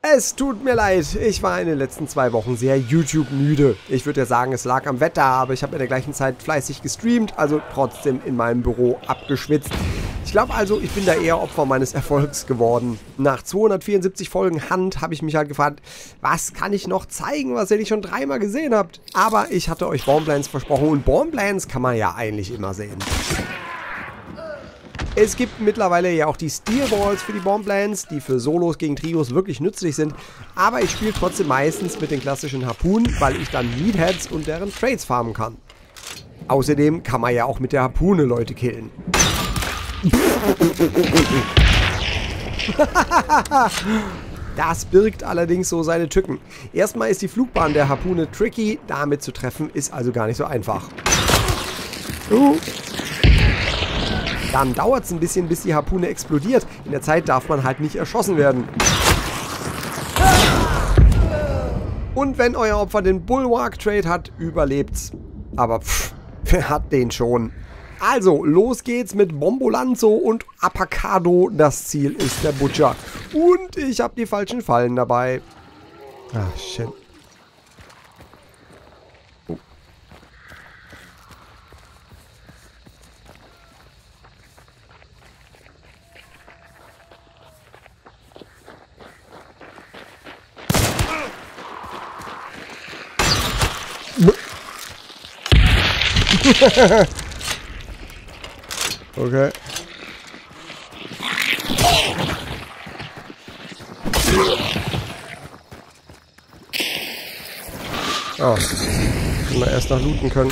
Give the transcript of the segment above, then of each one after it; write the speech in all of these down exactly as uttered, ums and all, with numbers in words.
Es tut mir leid, ich war in den letzten zwei Wochen sehr YouTube-müde. Ich würde ja sagen, es lag am Wetter, aber ich habe in der gleichen Zeit fleißig gestreamt, also trotzdem in meinem Büro abgeschwitzt. Ich glaube also, ich bin da eher Opfer meines Erfolgs geworden. Nach zweihundertvierundsiebzig Folgen Hand habe ich mich halt gefragt, was kann ich noch zeigen, was ihr nicht schon dreimal gesehen habt? Aber ich hatte euch Borderlands versprochen und Borderlands kann man ja eigentlich immer sehen. Es gibt mittlerweile ja auch die Steel Balls für die Borderlands, die für Solos gegen Trios wirklich nützlich sind. Aber ich spiele trotzdem meistens mit den klassischen Harpunen, weil ich dann Meatheads und deren Trades farmen kann. Außerdem kann man ja auch mit der Harpune Leute killen. Das birgt allerdings so seine Tücken. Erstmal ist die Flugbahn der Harpune tricky, damit zu treffen ist also gar nicht so einfach. Uh. Dann dauert es ein bisschen, bis die Harpune explodiert. In der Zeit darf man halt nicht erschossen werden. Und wenn euer Opfer den Bulwark-Trade hat, überlebt's. Aber pff, wer hat den schon? Also, los geht's mit Bombolanzo und Apacado. Das Ziel ist der Butcher. Und ich habe die falschen Fallen dabei. Ah, shit. Oh. Okay. Oh. Hätten wir erst nach looten können.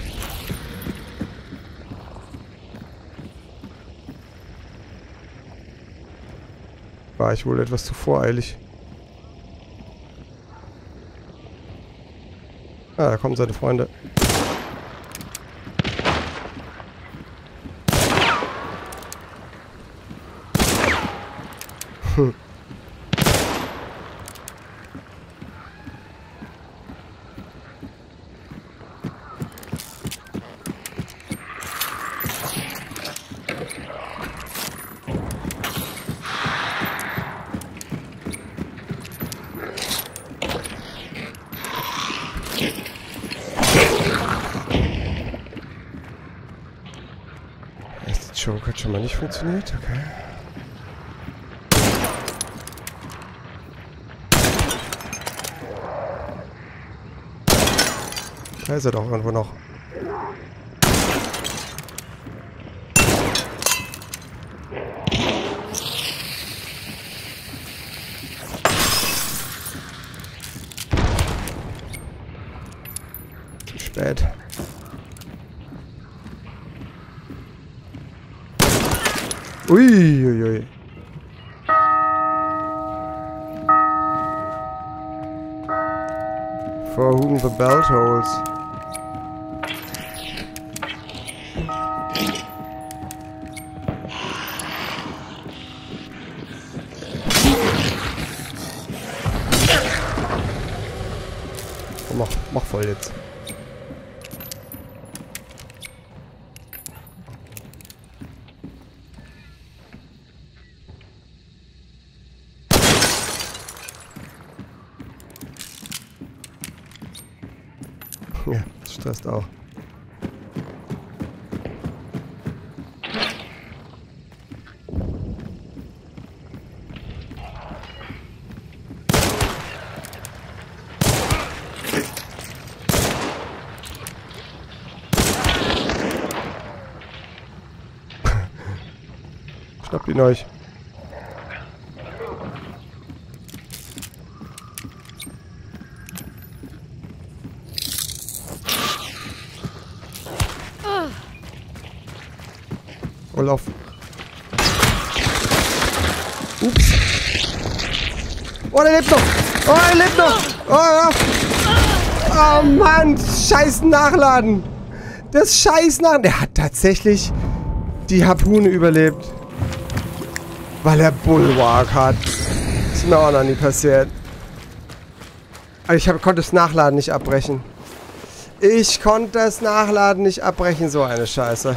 War ich wohl etwas zu voreilig. Ah, da kommen seine Freunde. Hm. Der Joke hat schon mal nicht funktioniert, okay. Da ist er doch irgendwo noch. Zu spät. Uiuiui. Ui. For whom the bell tolls. Oh, mach, mach voll jetzt. Ja, das stresst auch. Schnappt ihn euch. Oh, lauf. Ups. Oh, der lebt noch. Oh, er lebt noch. Oh, ja. Oh Mann. Scheiß Nachladen. Das Scheiß Nachladen. Der hat tatsächlich die Harpune überlebt. Weil er Bulwark hat. Das ist mir auch noch nie passiert. Ich hab, konnte das Nachladen nicht abbrechen. Ich konnte das Nachladen nicht abbrechen. So eine Scheiße.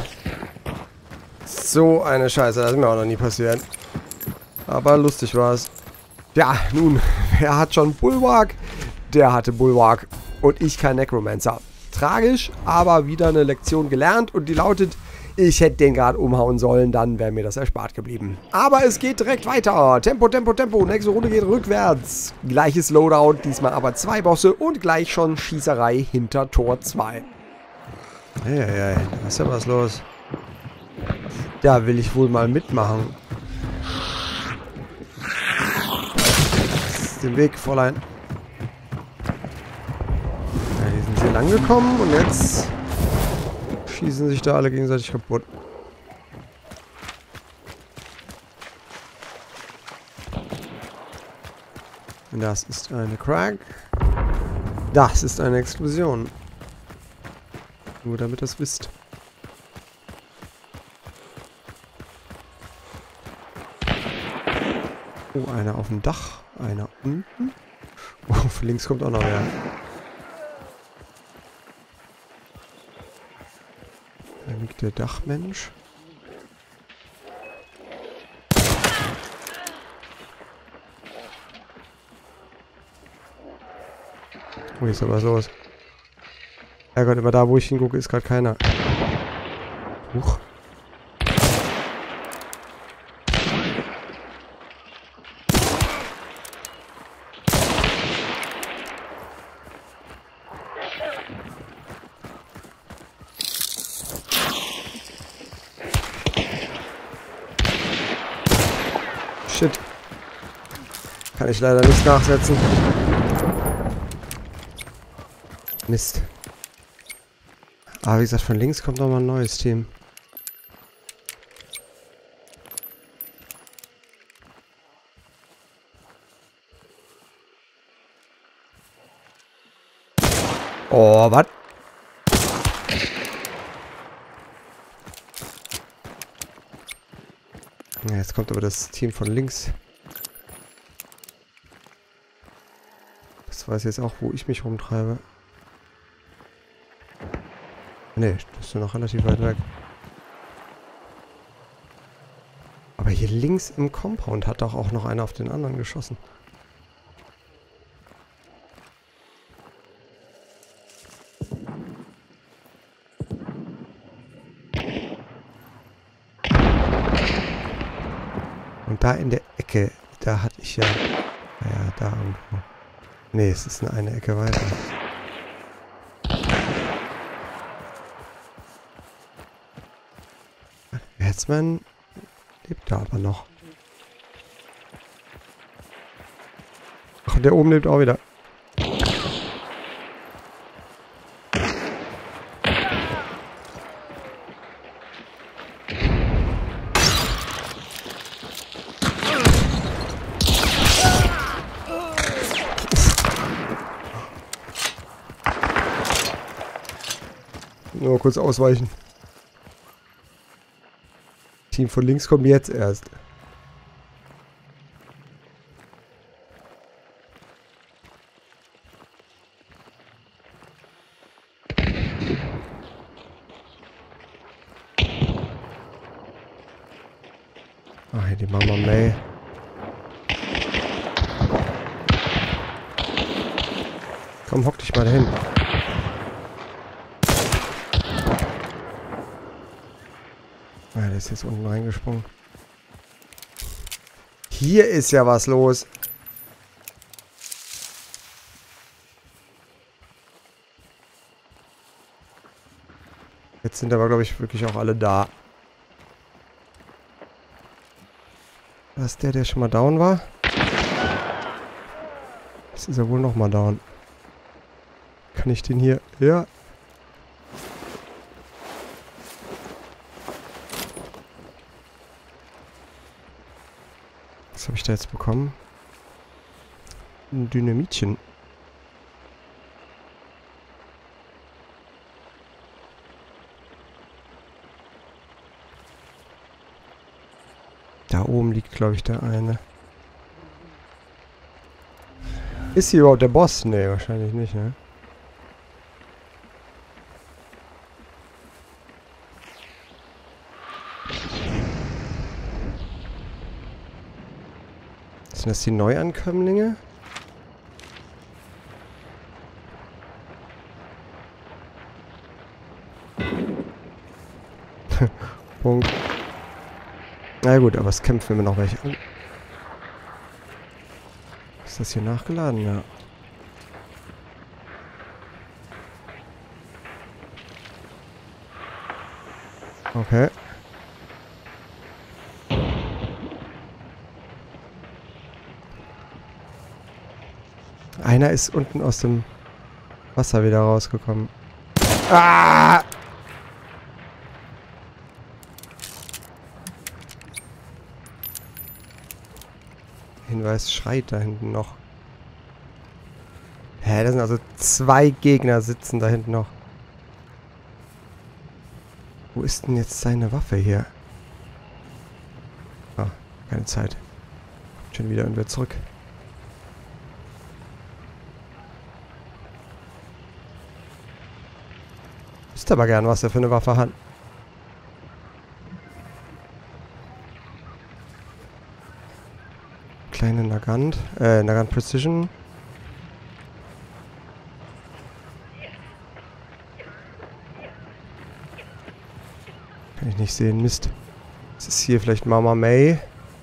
So eine Scheiße, das ist mir auch noch nie passiert. Aber lustig war es. Ja, nun, wer hat schon Bulwark? Der hatte Bulwark. Und ich kein Necromancer. Tragisch, aber wieder eine Lektion gelernt. Und die lautet, ich hätte den gerade umhauen sollen, dann wäre mir das erspart geblieben. Aber es geht direkt weiter. Tempo, Tempo, Tempo. Nächste Runde geht rückwärts. Gleiches Loadout, diesmal aber zwei Bosse und gleich schon Schießerei hinter Tor zwei. Eieiei, da ist ja was los. Da will ich wohl mal mitmachen. Den Weg, Fräulein. Ja, die sind hier lang gekommen und jetzt schießen sich da alle gegenseitig kaputt. Das ist eine Crack. Das ist eine Explosion. Nur damit ihr es wisst. Oh, einer auf dem Dach. Einer unten. Oh, von links kommt auch noch wer. Da liegt der Dachmensch. Oh, hier ist aber was los. Herrgott, immer da, wo ich hingucke, ist gerade keiner. Huch. Shit. Kann ich leider nicht nachsetzen. Mist. Aber wie gesagt, von links kommt noch mal ein neues Team. Oh, was? Ja, jetzt kommt aber das Team von links. Das weiß jetzt auch, wo ich mich rumtreibe. Ne, das ist ja noch relativ weit weg. Aber hier links im Compound hat doch auch noch einer auf den anderen geschossen. Und da in der Ecke, da hatte ich ja... Ja, da irgendwo. Ne, es ist eine Ecke weiter. Hetzmann lebt da aber noch. Ach, und der oben lebt auch wieder. Nur kurz ausweichen. Team von links kommt jetzt erst. Ach, hier die Mama May. Komm, hock dich mal dahin. Ah, der ist jetzt unten reingesprungen. Hier ist ja was los. Jetzt sind aber, glaube ich, wirklich auch alle da. Was ist der, der schon mal down war? Jetzt ist er wohl noch mal down. Kann ich den hier... Ja. Was habe ich da jetzt bekommen? Ein Dynamitchen. Da oben liegt, glaube ich, der eine. Ist hier überhaupt der Boss? Nee, wahrscheinlich nicht, ne? Sind das die Neuankömmlinge? Punkt. Na gut, aber es kämpfen immer noch welche. Oh. Ist das hier nachgeladen? Ja. Okay. Einer ist unten aus dem Wasser wieder rausgekommen. Ah! Hinweis schreit da hinten noch. Hä, da sind also zwei Gegner sitzen da hinten noch. Wo ist denn jetzt seine Waffe hier? Ah, keine Zeit. Schon wieder und wieder zurück. Wisst aber gern, was er für eine Waffe hat. Kleine Nagant, äh, Nagant Precision. Kann ich nicht sehen, Mist. Das ist hier vielleicht Mama May.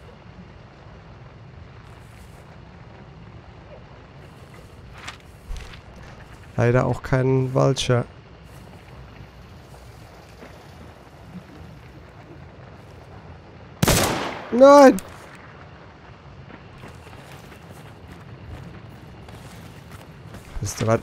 Leider auch kein Vulture. Nein! Wisst ihr was?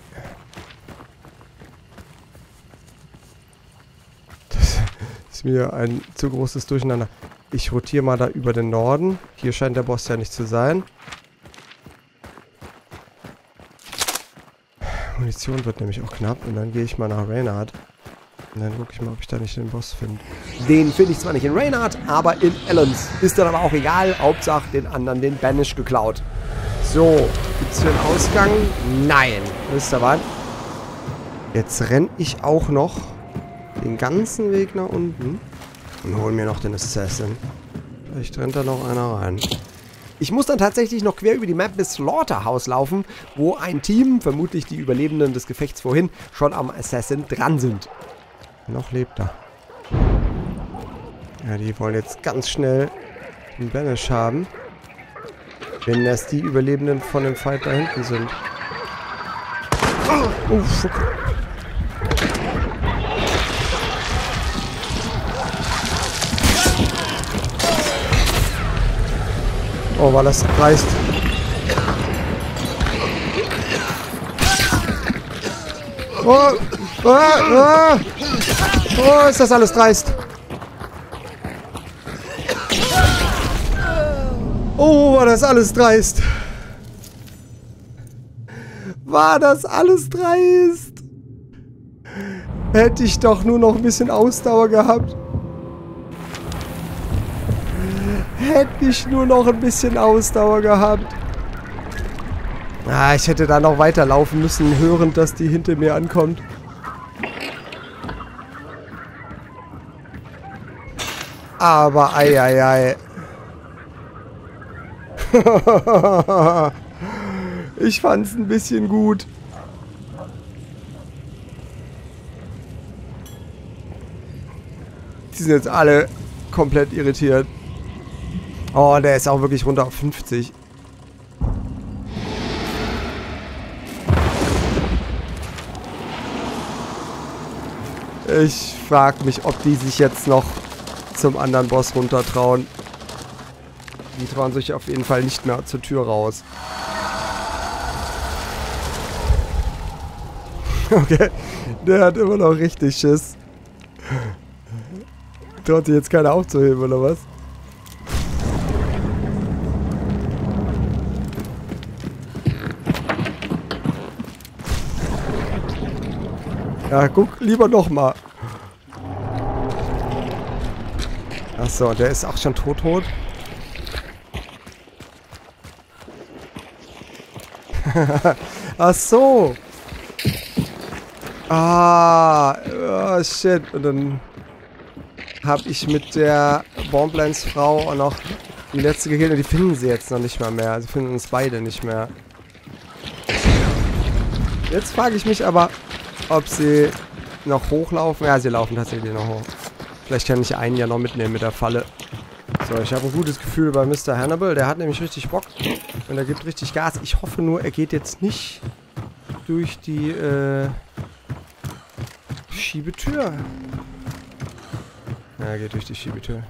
Das ist mir ein zu großes Durcheinander. Ich rotiere mal da über den Norden. Hier scheint der Boss ja nicht zu sein. Munition wird nämlich auch knapp. Und dann gehe ich mal nach Reynard. Und dann gucke ich mal, ob ich da nicht den Boss finde. Den finde ich zwar nicht in Reynard, aber in Ellens. Ist dann aber auch egal. Hauptsache den anderen den Banish geklaut. So, gibt es hier einen Ausgang? Nein. Wisst ihr was? Jetzt renne ich auch noch den ganzen Weg nach unten und hole mir noch den Assassin. Vielleicht rennt da noch einer rein. Ich muss dann tatsächlich noch quer über die Map bis Slaughterhouse laufen, wo ein Team, vermutlich die Überlebenden des Gefechts vorhin, schon am Assassin dran sind. Noch lebt er. Ja, die wollen jetzt ganz schnell den Banish haben. Wenn das die Überlebenden von dem Fight da hinten sind. Oh, fuck. Oh, war das dreist. Oh, oh, oh, oh, ist das alles dreist. Oh, war das alles dreist. War das alles dreist. Hätte ich doch nur noch ein bisschen Ausdauer gehabt. Hätte ich nur noch ein bisschen Ausdauer gehabt. Ah, ich hätte da noch weiterlaufen müssen, hörend, dass die hinter mir ankommt. Aber ei, ei, ei. Ich fand's ein bisschen gut. Die sind jetzt alle komplett irritiert. Oh, der ist auch wirklich runter auf fünfzig. Ich frage mich, ob die sich jetzt noch zum anderen Boss runter trauen. Die trauen sich auf jeden Fall nicht mehr zur Tür raus. Okay, der hat immer noch richtig Schiss. Traut sich jetzt keiner aufzuheben, oder was? Ja, guck lieber noch mal. Achso, der ist auch schon tot tot. Ach so. Ah, oh shit. Und dann habe ich mit der Bomblance-Frau auch noch die letzte gekillt und die finden sie jetzt noch nicht mal mehr. Sie finden uns beide nicht mehr. Jetzt frage ich mich aber, ob sie noch hochlaufen. Ja, sie laufen tatsächlich noch hoch. Vielleicht kann ich einen ja noch mitnehmen mit der Falle. So, ich habe ein gutes Gefühl bei Mister Hannibal. Der hat nämlich richtig Bock und er gibt richtig Gas. Ich hoffe nur, er geht jetzt nicht durch die äh, Schiebetür. Ja, er geht durch die Schiebetür.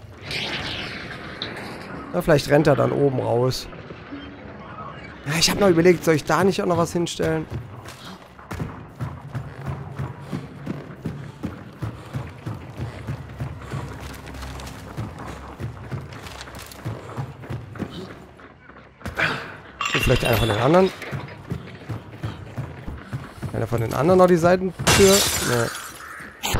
Na, vielleicht rennt er dann oben raus. Ja, ich habe noch überlegt, soll ich da nicht auch noch was hinstellen? Vielleicht einer von den anderen. Einer von den anderen noch die Seitentür. Nee.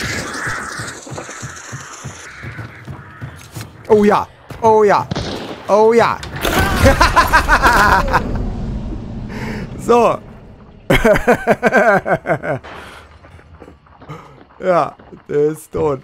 Oh ja. Oh ja. Oh ja. So. Ja, der ist tot.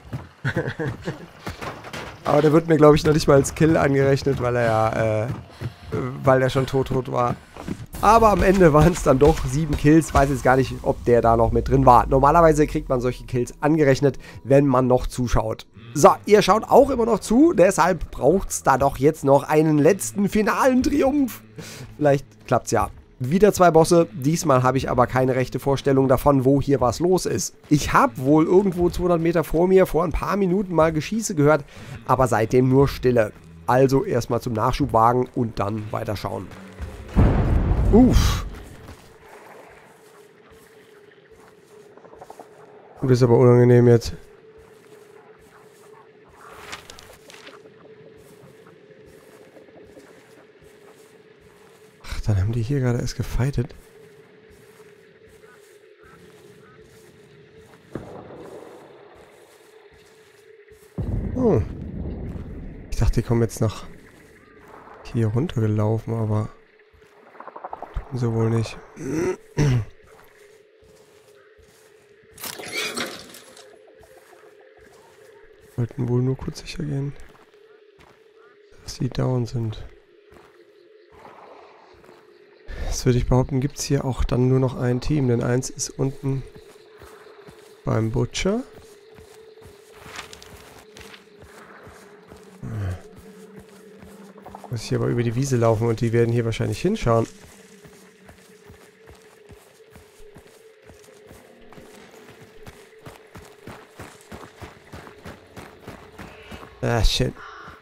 Aber der wird mir, glaube ich, noch nicht mal als Kill angerechnet, weil er ja, äh, weil er schon tot tot war. Aber am Ende waren es dann doch sieben Kills. Weiß jetzt gar nicht, ob der da noch mit drin war. Normalerweise kriegt man solche Kills angerechnet, wenn man noch zuschaut. So, ihr schaut auch immer noch zu. Deshalb braucht es da doch jetzt noch einen letzten finalen Triumph. Vielleicht klappt's ja. Wieder zwei Bosse. Diesmal habe ich aber keine rechte Vorstellung davon, wo hier was los ist. Ich habe wohl irgendwo zweihundert Meter vor mir vor ein paar Minuten mal Geschieße gehört, aber seitdem nur Stille. Also erstmal zum Nachschubwagen und dann weiterschauen. Uff. Das ist aber unangenehm jetzt. Ach, dann haben die hier gerade erst gefightet. Oh. Ich dachte, die kommen jetzt nach hier runtergelaufen, aber tun sie wohl nicht. Wollten wohl nur kurz sicher gehen, dass sie down sind. Das würde ich behaupten, gibt es hier auch dann nur noch ein Team, denn eins ist unten beim Butcher. Muss ich aber über die Wiese laufen und die werden hier wahrscheinlich hinschauen. Ah, shit.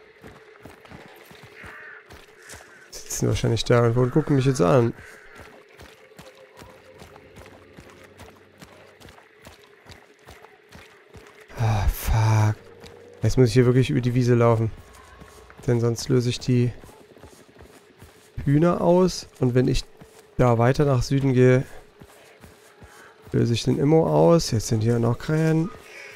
Sitzen wahrscheinlich da und gucken mich jetzt an. Ah, fuck. Jetzt muss ich hier wirklich über die Wiese laufen. Denn sonst löse ich die Hühner aus. Und wenn ich da weiter nach Süden gehe, löse ich den Immo aus. Jetzt sind hier noch Krähen.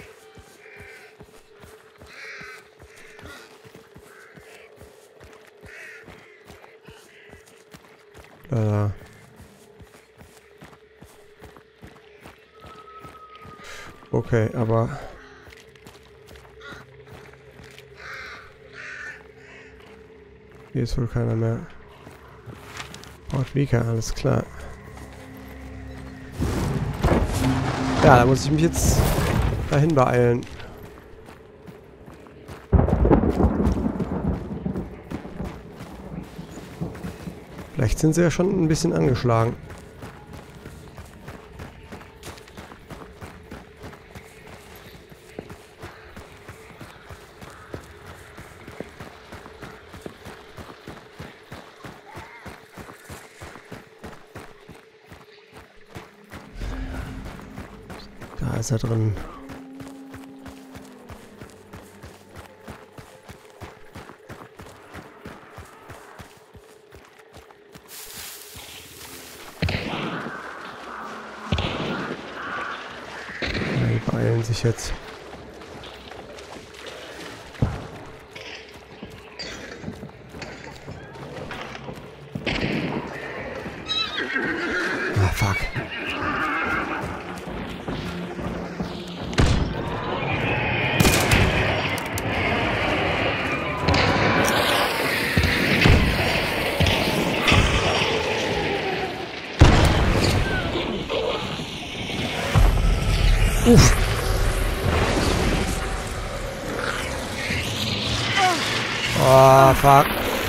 Da. Okay, aber hier ist wohl keiner mehr. Port Vika, alles klar. Ja, da muss ich mich jetzt dahin beeilen. Vielleicht sind sie ja schon ein bisschen angeschlagen. Da ist er drin. Die beeilen sich jetzt. Ah, fuck. Uff. Oh, fuck.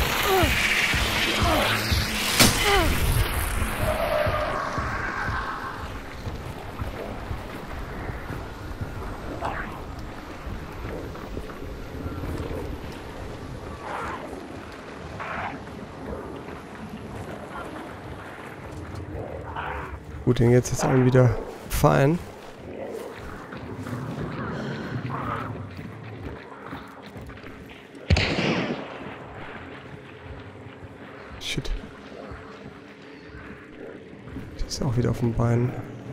Gut, den geht's jetzt allen wieder fein. Shit. Die ist auch wieder auf dem Bein.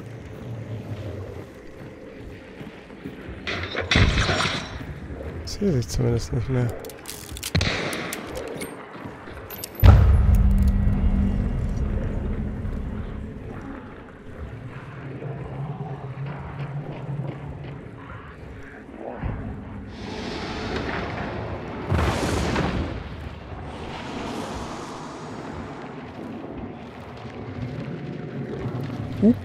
Ich sehe sich zumindest nicht mehr. Uh.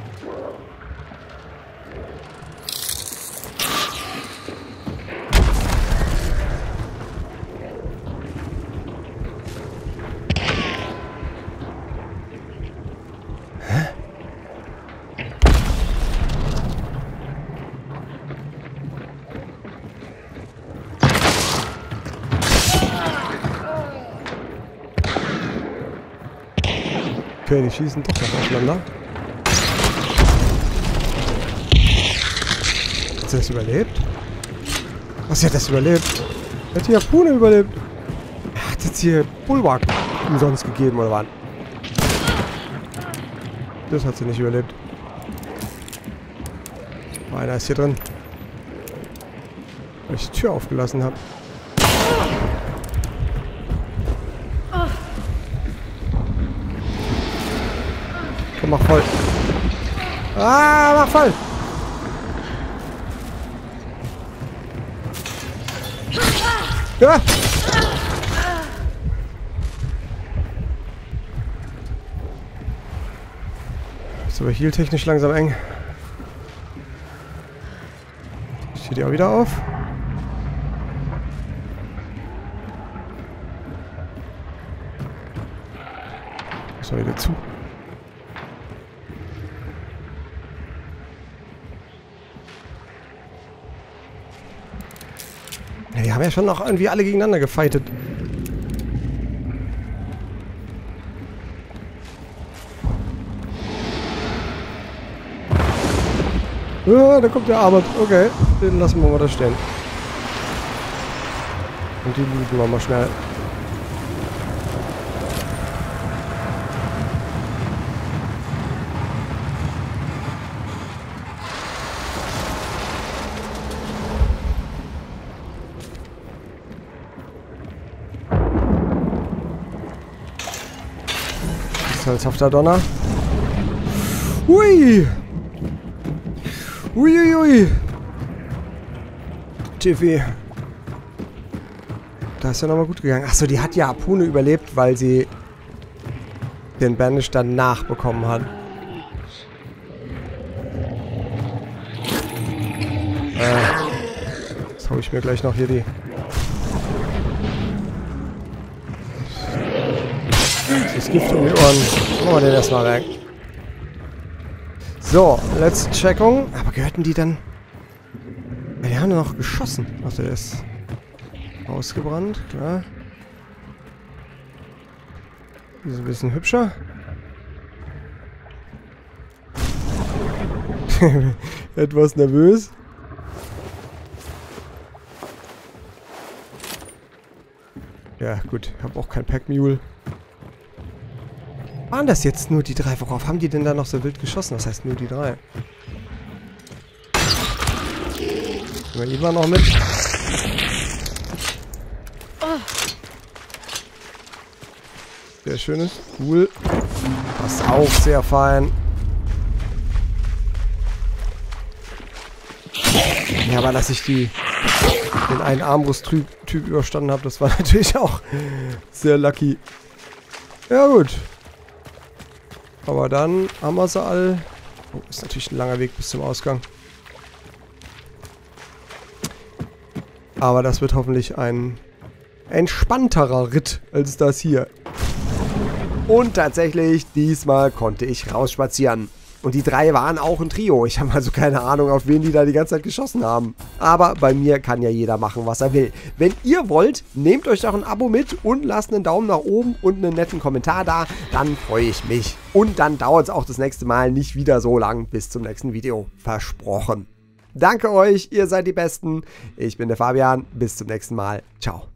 Hä? Okay, die schießen doch noch aufeinander. Hat sie das überlebt? Was, sie hat das überlebt? Hat die Harpune überlebt? Hat jetzt hier Bulwark umsonst gegeben, oder was? Das hat sie nicht überlebt. Oh, einer ist hier drin. Weil ich die Tür aufgelassen habe. Komm, mach voll. Ah, mach voll! Ja! Ist aber heal-technisch langsam eng. Steht die auch wieder auf? Ist doch wieder zu. Ja, die haben ja schon noch irgendwie alle gegeneinander gefightet. Ja, da kommt der Arbeit. Okay, den lassen wir mal da stehen. Und die looten wir mal schnell. Salzhafter Donner. Hui! Uiuiui! Tiffy. Da ist ja nochmal gut gegangen. Achso, die hat ja Harpune überlebt, weil sie den Bandage danach bekommen hat. Äh, jetzt hau ich mir gleich noch hier die... Das Gift um die Ohren. Machen wir den erstmal weg. So, letzte Checkung. Aber gehörten die dann... Ja, die haben noch geschossen. Ach, der ist ausgebrannt, klar. Die ist ein bisschen hübscher. Etwas nervös. Ja, gut. Ich habe auch kein Pack-Mule. Waren das jetzt nur die drei? Worauf haben die denn da noch so wild geschossen? Was heißt nur die drei? Nehmen wir ihn mal noch mit. Sehr schönes. Cool. Passt auch sehr fein. Ja, aber dass ich die den einen Armbrust-Typ überstanden habe, das war natürlich auch sehr lucky. Ja, gut. Aber dann haben wir sie all. Oh, ist natürlich ein langer Weg bis zum Ausgang. Aber das wird hoffentlich ein entspannterer Ritt als das hier. Und tatsächlich, diesmal konnte ich rausspazieren. Und die drei waren auch ein Trio. Ich habe also keine Ahnung, auf wen die da die ganze Zeit geschossen haben. Aber bei mir kann ja jeder machen, was er will. Wenn ihr wollt, nehmt euch doch ein Abo mit und lasst einen Daumen nach oben und einen netten Kommentar da. Dann freue ich mich. Und dann dauert es auch das nächste Mal nicht wieder so lang. Bis zum nächsten Video. Versprochen. Danke euch, ihr seid die Besten. Ich bin der Fabian. Bis zum nächsten Mal. Ciao.